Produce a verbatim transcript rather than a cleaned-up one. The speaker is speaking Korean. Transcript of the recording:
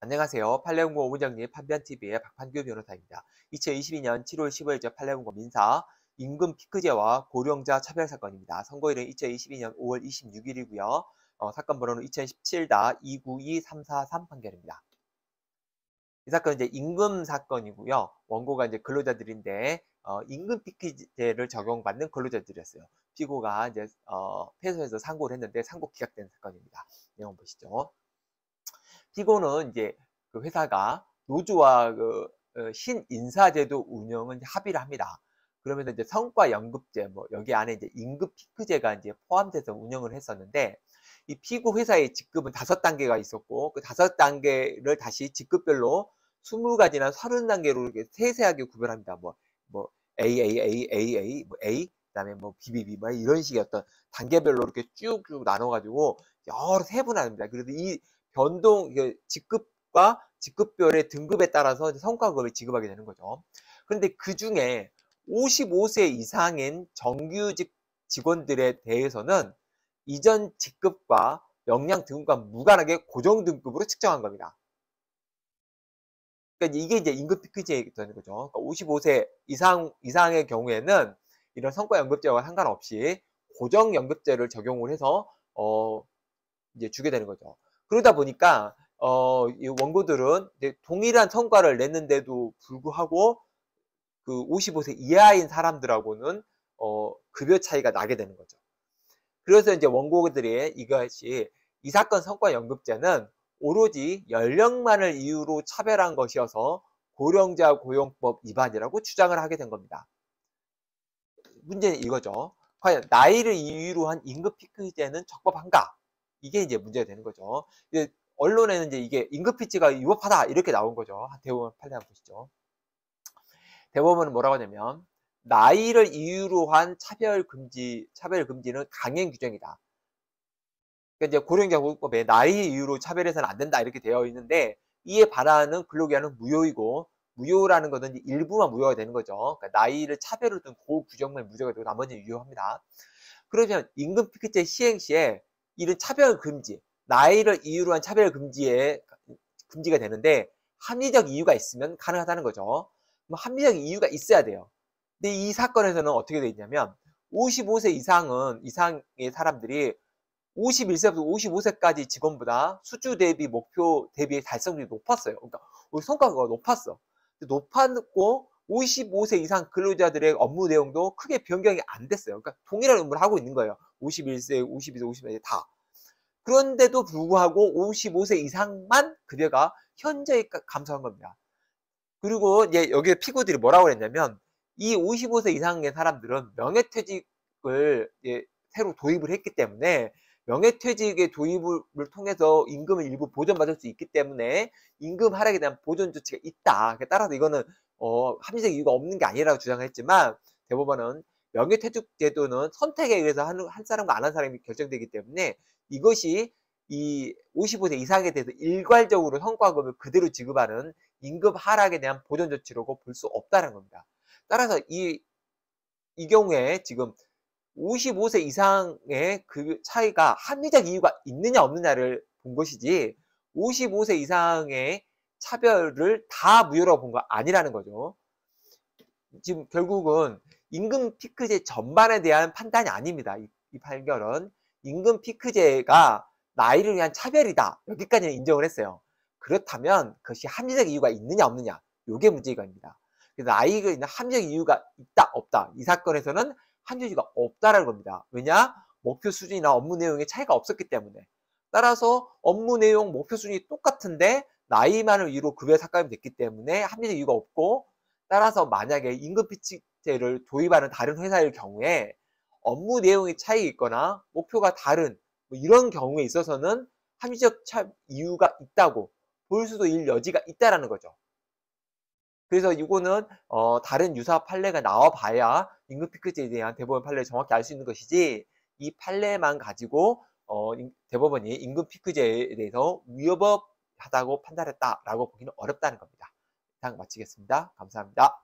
안녕하세요. 판례공고 오부장님 판변티비의 박판규 변호사입니다. 이천이십이 년 칠월 십오일자 판례공고 민사 임금 피크제와 고령자 차별 사건입니다. 선고일은 이천이십이 년 오월 이십육일이고요. 어, 사건 번호는 이천십칠 이구이삼사삼 판결입니다. 이 사건은 이제 임금 사건이고요. 원고가 이제 근로자들인데 어, 임금 피크제를 적용받는 근로자들이었어요. 피고가 이제 어, 패소해서 상고를 했는데 상고 기각된 사건입니다. 내용 보시죠. 피고는 이제 그 회사가 노조와 그 어, 신인사제도 운영은 합의를 합니다. 그러면서 이제 성과연급제, 뭐 여기 안에 이제 임금 피크제가 이제 포함돼서 운영을 했었는데, 이 피고 회사의 직급은 다섯 단계가 있었고, 그 다섯 단계를 다시 직급별로 스무 가지나 서른 단계로 이렇게 세세하게 구별합니다. 뭐, 뭐 A, A, A, A, A, 뭐 A, 그다음에 뭐 B, B, B, 뭐 이런 식의 어떤 단계별로 이렇게 쭉쭉 나눠가지고 여러 세분화합니다. 그래서 이 변동, 직급과 직급별의 등급에 따라서 성과급을 지급하게 되는 거죠. 그런데 그 중에 오십오 세 이상인 정규직 직원들에 대해서는 이전 직급과 역량 등급과 무관하게 고정 등급으로 측정한 겁니다. 그러니까 이게 이제 임금 피크제가 되는 거죠. 그러니까 오십오 세 이상, 이상의 경우에는 이런 성과연급제와 상관없이 고정연급제를 적용을 해서, 어, 이제 주게 되는 거죠. 그러다 보니까 어, 이 원고들은 이제 동일한 성과를 냈는데도 불구하고 그 오십오 세 이하인 사람들하고는 어, 급여 차이가 나게 되는 거죠. 그래서 이제 원고들이 이것이 이 사건 성과연급제는 오로지 연령만을 이유로 차별한 것이어서 고령자 고용법 위반이라고 주장을 하게 된 겁니다. 문제는 이거죠. 과연 나이를 이유로 한 임금 피크제는 적법한가? 이게 이제 문제가 되는 거죠. 이제 언론에는 이제 이게 임금 피크제가 위법하다 이렇게 나온 거죠. 대법원 판례 한번 보시죠. 대법원은 뭐라고 하냐면 나이를 이유로 한 차별 금지, 차별 금지는 강행 규정이다. 그러니까 이제 고령자 고용법에 나이 이유로 차별해서는 안 된다 이렇게 되어 있는데 이에 반하는 근로기한은 무효이고, 무효라는 것은 일부만 무효가 되는 거죠. 그러니까 나이를 차별을 둔 그 규정만 무효가 되고 나머지는 유효합니다. 그러면 임금 피크제 시행 시에 이런 차별 금지, 나이를 이유로 한 차별 금지에 금지가 되는데 합리적 이유가 있으면 가능하다는 거죠. 합리적 이유가 있어야 돼요. 근데 이 사건에서는 어떻게 되어 있냐면 오십오 세 이상은 이상의 사람들이 오십일 세부터 오십오 세까지 직원보다 수주 대비 목표 대비 달성률이 높았어요. 그러니까 우리 성과가 높았어. 높았고 오십오 세 이상 근로자들의 업무 내용도 크게 변경이 안 됐어요. 그러니까 동일한 업무를 하고 있는 거예요. 오십일 세, 오십이 세, 오십삼 세 다. 그런데도 불구하고 오십오 세 이상만 급여가 현저히 감소한 겁니다. 그리고 이제 여기 피고들이 뭐라고 그랬냐면 이 오십오 세 이상의 사람들은 명예퇴직을 이제 새로 도입을 했기 때문에 명예퇴직의 도입을 통해서 임금을 일부 보전받을 수 있기 때문에 임금 하락에 대한 보전 조치가 있다. 따라서 이거는 어, 합리적 이유가 없는 게 아니라고 주장을 했지만 대법원은 명예퇴직 제도는 선택에 의해서 한, 한 사람과 안 한 사람이 결정되기 때문에 이것이 이 오십오 세 이상에 대해서 일괄적으로 성과급을 그대로 지급하는 임금 하락에 대한 보전 조치라고 볼 수 없다는 겁니다. 따라서 이, 이 경우에 지금 오십오 세 이상의 그 차이가 합리적 이유가 있느냐 없느냐를 본 것이지 오십오 세 이상의 차별을 다 무효라고 본 거 아니라는 거죠. 지금 결국은 임금 피크제 전반에 대한 판단이 아닙니다. 이, 이 판결은 임금 피크제가 나이를 위한 차별이다. 여기까지는 인정을 했어요. 그렇다면 그것이 합리적 이유가 있느냐 없느냐 이게 문제입니다. 그래서 나이가 있는 합리적 이유가 있다 없다 이 사건에서는 합리적 이유가 없다라는 겁니다. 왜냐? 목표 수준이나 업무 내용에 차이가 없었기 때문에. 따라서 업무 내용 목표 수준이 똑같은데 나이만을 이유로 급여 삭감이 됐기 때문에 합리적 이유가 없고, 따라서 만약에 임금 피크제를 도입하는 다른 회사일 경우에 업무 내용의 차이 있거나 목표가 다른 뭐 이런 경우에 있어서는 합리적 차 이유가 있다고 볼 수도 있는 여지가 있다라는 거죠. 그래서 이거는 어, 다른 유사 판례가 나와 봐야 임금 피크제에 대한 대법원 판례를 정확히 알 수 있는 것이지 이 판례만 가지고 어, 대법원이 임금 피크제에 대해서 위법하다고 판단했다라고 보기는 어렵다는 겁니다. 이상 마치겠습니다. 감사합니다.